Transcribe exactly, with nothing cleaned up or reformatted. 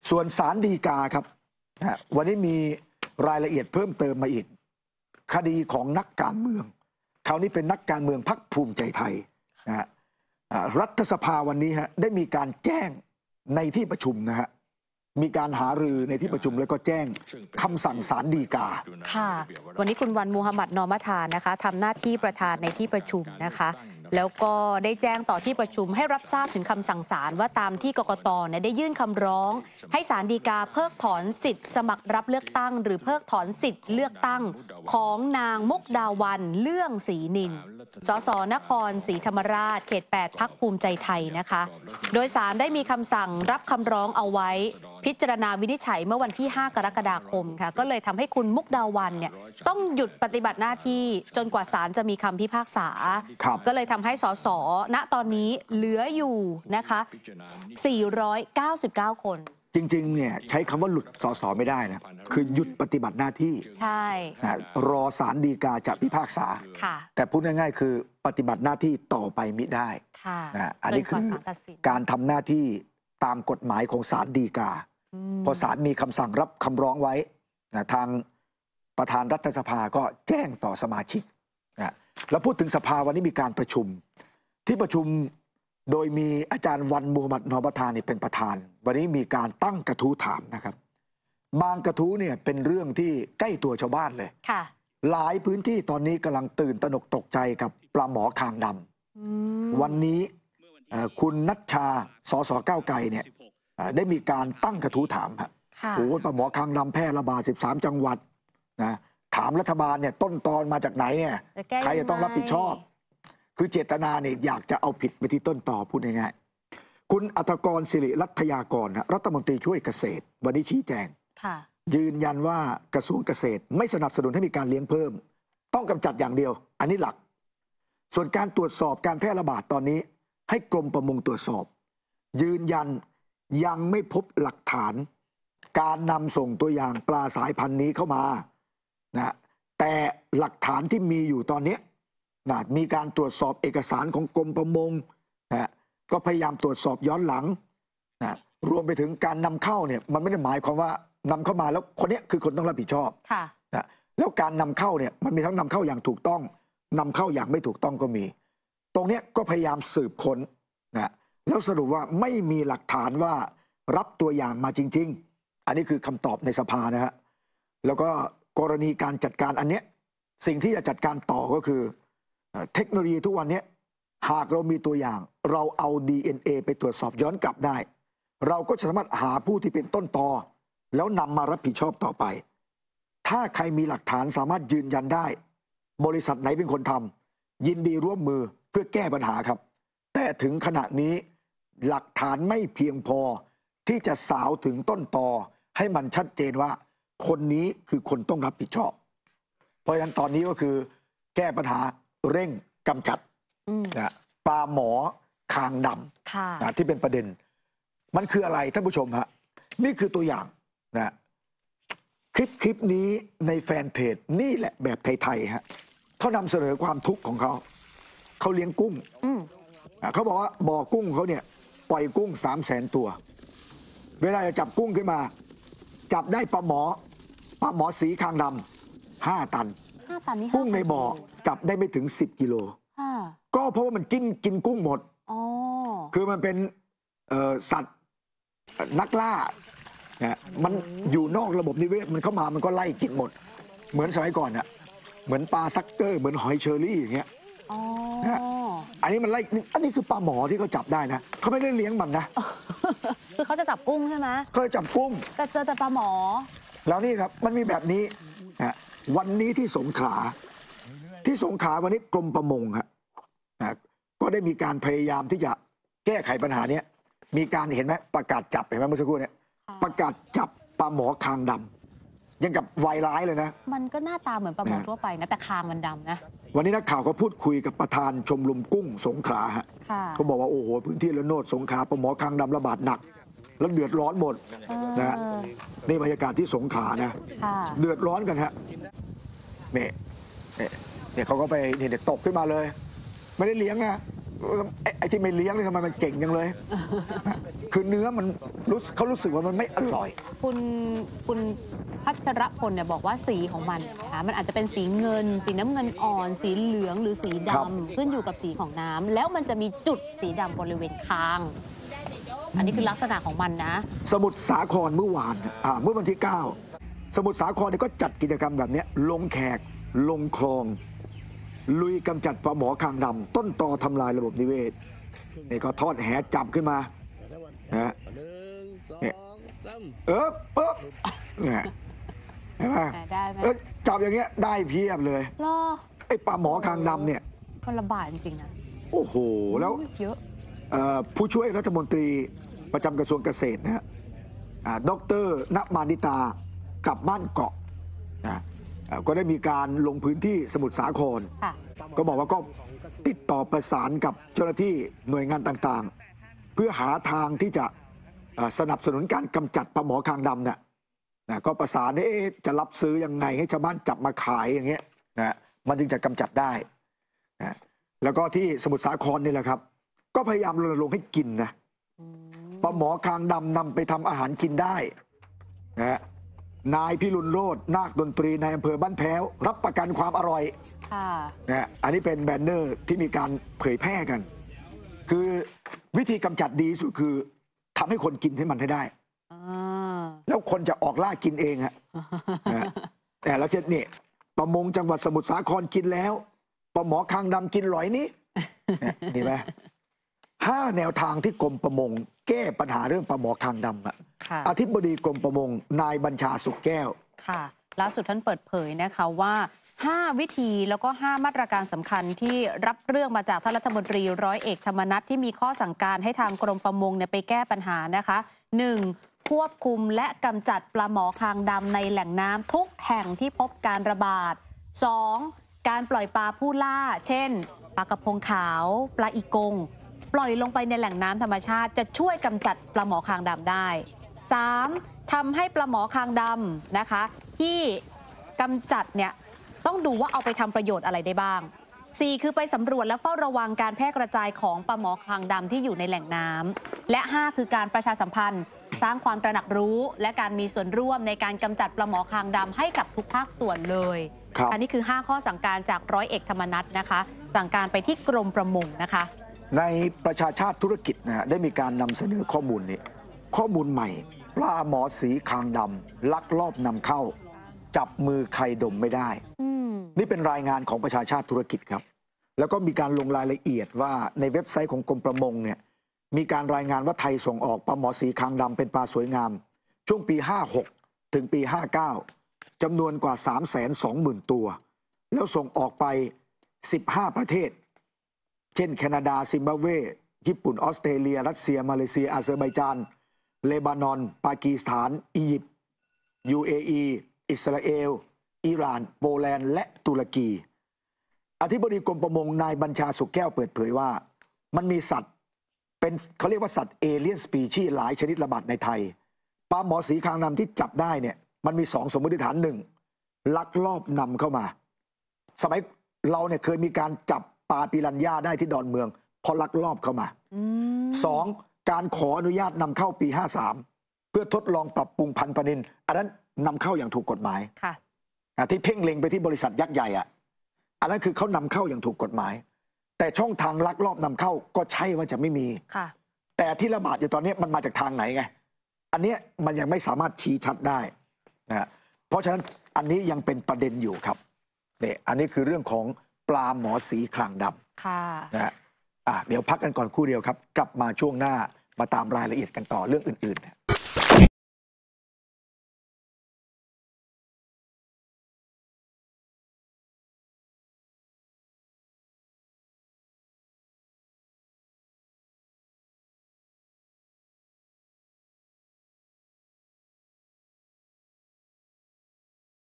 ส่วนศาลฎีกาครับวันนี้มีรายละเอียดเพิ่มเติมมาอีกคดีของนักการเมืองคราวนี้เป็นนักการเมืองพรรคภูมิใจไทยนะฮะรัฐสภาวันนี้ฮะได้มีการแจ้งในที่ประชุมนะฮะมีการหารือในที่ประชุมแล้วก็แจ้งคำสั่งศาลฎีกาค่ะวันนี้คุณวันมูฮัมหมัดนอมัธานะคะทำหน้าที่ประธานในที่ประชุมนะคะแล้วก็ได้แจ้งต่อที่ประชุมให้รับทราบถึงคำสั่งศาลว่าตามที่กกตเนี่ยได้ยื่นคำร้องให้ศาลฎีกาเพิกถอนสิทธิ์สมัครรับเลือกตั้งหรือเพิกถอนสิทธิ์เลือกตั้งของนางมุกดาวันเลื่องศรีนินสสนครศรีธรรมราชเขตแปดพรรคภูมิใจไทยนะคะโดยศาลได้มีคำสั่งรับคำร้องเอาไว้พิจารณาวินิจฉัยเมื่อวันที่ห้ากรกฎาคมค่ะก็เลยทำให้คุณมุกดาวันเนี่ยต้องหยุดปฏิบัติหน้าที่จนกว่าศาลจะมีคำพิพากษาก็เลยทำให้สสณตอนนี้เหลืออยู่นะคะสี่ร้อยเก้าสิบเก้าคนจริงๆเนี่ยใช้คำว่าหลุดสสไม่ได้นะคือหยุดปฏิบัติหน้าที่ใช่รอศาลฎีกาจะพิพากษาแต่พูดง่ายๆคือปฏิบัติหน้าที่ต่อไปมิได้นะอันนี้คือการทำหน้าที่ตามกฎหมายของศาลฎีกาพอศาลมีคำสั่งรับคำร้องไว้นะทางประธานรัฐสภาก็แจ้งต่อสมาชิกนะแล้วพูดถึงสภาวันนี้มีการประชุมที่ประชุมโดยมีอาจารย์วันมูฮัมหมัดนอมัธาเป็นประธานวันนี้มีการตั้งกระทู้ถามนะครับบางกระทู้เนี่ยเป็นเรื่องที่ใกล้ตัวชาวบ้านเลยหลายพื้นที่ตอนนี้กำลังตื่นตระหนกตกใจกับปลาหมอคางดำวันนี้คุณนัชชาสสก้าวไกลเนี่ยได้มีการตั้งกระทู้ถามครับโอ้ปลาหมอคางดำแพร่ระบาดสิบสามจังหวัดนะถามรัฐบาลเนี่ยต้นตอนมาจากไหนเนี่ยใครจะต้องรับผิดชอบคือเจตนาเนี่ยอยากจะเอาผิดไปที่ต้นต่อพูดง่ายๆคุณอัฐกรศิริรัตยากรรัฐมนตรีช่วยเกษตรวันนี้ชี้แจงยืนยันว่ากระทรวงเกษตรไม่สนับสนุนให้มีการเลี้ยงเพิ่มต้องกำจัดอย่างเดียวอันนี้หลักส่วนการตรวจสอบการแพร่ระบาดตอนนี้ให้กรมประมงตรวจสอบยืนยันยังไม่พบหลักฐานการนำส่งตัวอย่างปลาสายพันธุ์นี้เข้ามานะแต่หลักฐานที่มีอยู่ตอนนี้นะมีการตรวจสอบเอกสารของกรมประมงนะก็พยายามตรวจสอบย้อนหลังนะรวมไปถึงการนำเข้าเนี่ยมันไม่ได้หมายความว่านำเข้ามาแล้วคนนี้คือคนต้องรับผิดชอบนะแล้วการนำเข้าเนี่ยมันมีทั้งนำเข้าอย่างถูกต้องนำเข้าอย่างไม่ถูกต้องก็มีตรงนี้ก็พยายามสืบค้นนะแล้วสรุปว่าไม่มีหลักฐานว่ารับตัวอย่างมาจริงๆอันนี้คือคำตอบในสภานะฮะแล้วก็กรณีการจัดการอันเนี้ยสิ่งที่จะจัดการต่อก็คือเทคโนโลยีทุกวันนี้หากเรามีตัวอย่างเราเอา ดี เอ็น เอ ไปตรวจสอบย้อนกลับได้เราก็สามารถหาผู้ที่เป็นต้นตอแล้วนำมารับผิดชอบต่อไปถ้าใครมีหลักฐานสามารถยืนยันได้บริษัทไหนเป็นคนทำยินดีร่วมมือเพื่อแก้ปัญหาครับแต่ถึงขณะนี้หลักฐานไม่เพียงพอที่จะสาวถึงต้นตอให้มันชัดเจนว่าคนนี้คือคนต้องรับผิดชอบเพราะฉะนั้นตอนนี้ก็คือแก้ปัญหาเร่งกำจัดนะปลาหมอคางดำนะที่เป็นประเด็นมันคืออะไรท่านผู้ชมฮะนี่คือตัวอย่างนะคลิปคลิปนี้ในแฟนเพจนี่แหละแบบไทยๆฮะเขานำเสนอความทุกข์ของเขาเขาเลี้ยงกุ้งเขาบอกว่าบ่อกุ้งเขาเนี่ยปล่อยกุ้งสามแสนตัวเวลาจะจับกุ้งขึ้นมาจับได้ปลาหมอปลาหมอสีคางดำห้าตันกุ้งในบ่อจับได้ไม่ถึงสิบกิโลก็เพราะว่ามันกินกินกุ้งหมดคือมันเป็นสัตว์นักล่านะมันอยู่นอกระบบนิเวศมันเข้ามามันก็ไล่กินหมดเหมือนสมัยก่อนอะเหมือนปลาซักเกอร์เหมือนหอยเชอรี่อย่างเงี้ยนะอันนี้มันไล่อันนี้คือปลาหมอที่เขาจับได้นะเขาไม่ได้เลี้ยงมันนะคือเขาจะจับกุ้งใช่ไหมเขาจะจับกุ้งแต่เจอแต่ปลาหมอแล้วนี่ครับมันมีแบบนี้นะวันนี้ที่สงขลาที่สงขลาวันนี้กรมประมงฮะนะก็ได้มีการพยายามที่จะแก้ไขปัญหานี้มีการเห็นไหมประกาศจับเห็นไหมเมื่อสักครู่เนี่ยประกาศจับปลาหมอคางดำยังกับวายร้ายเลยนะมันก็หน้าตาเหมือนปลาหมอทั่วไปนะแต่คางมันดำนะวันนี้นักข่าวก็พูดคุยกับประธานชมรมกุ้งสงขลาฮะเขาบอกว่าโอ้โหพื้นที่ละโนดสงขลาปลาหมอคางดำระบาดหนักแล้วเดือดร้อนหมดนะนี่บรรยากาศที่สงขลานะเดือดร้อนกันฮะเนี่ยเนี่ยเขาก็ไปเนี่ยตกขึ้นมาเลยไม่ได้เลี้ยงนะไอ้ที่ไม่เลี้ยงเลยทำไมมันเก่งจังเลย คือเนื้อมันรู้เขารู้สึกว่ามันไม่อร่อยคุณคุณพัชรพลเนี่ยบอกว่าสีของมันนะมันอาจจะเป็นสีเงิน สีน้ำเงินอ่อน สีเหลืองหรือสีดำขึ้นอยู่กับสีของน้ำแล้วมันจะมีจุดสีดำบริเวณคาง อันนี้คือลักษณะของมันนะสมุทรสาครเมื่อวานอ่าเมื่อวันที่เก้าสมุทรสาครเนี่ยก็จัดกิจกรรมแบบนี้ลงแขกลงคลอง ลุยกำจัดปลาหมอคางดำต้นตอทำลายระบบนิเวศนี่ก็ทอดแหจับขึ้นมานะเนี่ยเออปุ๊บเนี่ยเห็นไหมได้ไหมจับอย่างเงี้ยได้เพียบเลยรอไอ้ปลาหมอคางดำเนี่ยก็ระบาดจริงๆนะโอ้โหแล้วเยอะผู้ช่วยรัฐมนตรีประจำกระทรวงเกษตรนะฮะดร.ณมานิตากลับบ้านเกาะนะก็ได้มีการลงพื้นที่สมุทรสาครก็บอกว่าก็ติดต่อประสานกับเจ้าหน้าที่หน่วยงานต่างๆ เพื่อหาทางที่จะสนับสนุนการกำจัดปลาหมอคางดำเนี่ยนะก็ประสานเอ๊ะจะรับซื้อยังไงให้ชาวบ้านจับมาขายอย่างเงี้ยนะมันจึงจะกำจัดได้นะแล้วก็ที่สมุทรสาครนี่แหละครับก็พยายามรณรงค์ให้กินนะปลาหมอคางดำนำไปทำอาหารกินได้นะนายพิรุณโรจน์นาคดนตรีในอำเภอบ้านแพ้วรับประกันความอร่อยนะอันนี้เป็นแบนเนอร์ที่มีการเผยแพร่กัน คือวิธีกำจัดดีสุดคือทำให้คนกินให้มันให้ได้แล้วคนจะออกล่ากินเองฮะแต่แล้วเช่นนี่ประมงจังหวัดสมุทรสาครกินแล้วปลาหมอคางดำกินหลอยนี้นี่ไหมห้าแนวทางที่กรมประมงแก้ปัญหาเรื่องปลาหมอคางดำอะอธิบดีกรมประมงนายบัญชาสุขแก้วค่ะล่าสุดท่านเปิดเผยนะคะว่าห้าวิธีแล้วก็ห้ามาตรการสำคัญที่รับเรื่องมาจากท่านรัฐมนตรีร้อยเอกธรรมนัสที่มีข้อสั่งการให้ทางกรมประมงเนี่ยไปแก้ปัญหานะคะหนึ่งควบคุมและกำจัดปลาหมอคางดำในแหล่งน้ำทุกแห่งที่พบการระบาด สอง การปล่อยปลาผู้ล่าเช่นปลากระพงขาวปลาอีกงปล่อยลงไปในแหล่งน้ำธรรมชาติจะช่วยกำจัดปลาหมอคางดำได้ สาม ทำให้ปลาหมอคางดำนะคะที่กำจัดเนี่ยต้องดูว่าเอาไปทำประโยชน์อะไรได้บ้าง สี่ คือไปสำรวจและเฝ้าระวังการแพร่กระจายของปลาหมอคางดำที่อยู่ในแหล่งน้ำและ ห้า คือการประชาสัมพันธ์สร้างความตระหนักรู้และการมีส่วนร่วมในการกำจัดปลาหมอคางดำให้กับทุกภาคส่วนเลยอันนี้คือห้าข้อสั่งการจากร้อยเอกธรรมนัสนะคะสั่งการไปที่กรมประมงนะคะในประชาชาติธุรกิจนะได้มีการนำเสนอข้อมูลนี้ข้อมูลใหม่ปลาหมอสีคางดำลักลอบนำเข้าจับมือใครดมไม่ได้นี่เป็นรายงานของประชาชาติธุรกิจครับแล้วก็มีการลงรายละเอียดว่าในเว็บไซต์ของกรมประมงเนี่ยมีการรายงานว่าไทยส่งออกปลาหมอสีคางดำเป็นปลาสวยงามช่วงปีห้าหกถึงปีห้าเก้าจำนวนกว่า สามแสนสองหมื่น ตัวแล้วส่งออกไปสิบห้าประเทศเช่นแคนาดาซิมบับเวญี่ปุ่นออสเตรเลียรัสเซียมาเลเซียอาเซอร์ไบจานเลบานอนปากีสถานอียิปต์ ยู เอ อี อิสราเอลอิหร่านโปแลนด์และตุรกีอธิบดีกรมประมงนายบัญชาสุขแก้วเปิดเผยว่ามันมีสัตว์เป็นเขาเรียกว่าสัตว์เอเลี่ยนสปีชีส์หลายชนิดระบาดในไทยปลาหมอสีคางดำที่จับได้เนี่ยมันมีสองสมมติฐานหนึ่งลักลอบนำเข้ามาสมัยเราเนี่ยเคยมีการจับปลาปิรันย่าได้ที่ดอนเมืองพอลักลอบเข้ามาสองการขออนุญาตนำเข้าปีห้าสามเพื่อทดลองปรับปรุงพันธุ์ปลานิลอันนั้นนำเข้าอย่างถูกกฎหมายที่เพ่งเล็งไปที่บริษัทยักษ์ใหญ่อ่ะอันนั้นคือเขานำเข้าอย่างถูกกฎหมายแต่ช่องทางลักลอบนำเข้าก็ใช่ว่าจะไม่มีแต่ที่ระบาดอยู่ตอนนี้มันมาจากทางไหนไงอันนี้มันยังไม่สามารถชี้ชัดได้นะเพราะฉะนั้นอันนี้ยังเป็นประเด็นอยู่ครับเนี่ยอันนี้คือเรื่องของปลาหมอสีคางดำนะฮะอ่ะเดี๋ยวพักกันก่อนครู่เดียวครับกลับมาช่วงหน้ามาตามรายละเอียดกันต่อเรื่องอื่นๆ